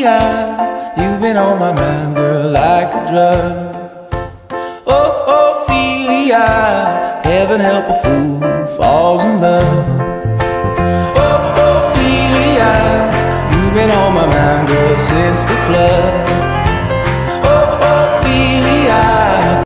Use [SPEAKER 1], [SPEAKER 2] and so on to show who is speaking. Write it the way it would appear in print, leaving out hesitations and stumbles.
[SPEAKER 1] Ophelia, you've been on my mind, girl, like a drug. Oh, Ophelia, heaven help a fool who falls in love. Oh, Ophelia, you've been on my mind, girl, since the flood.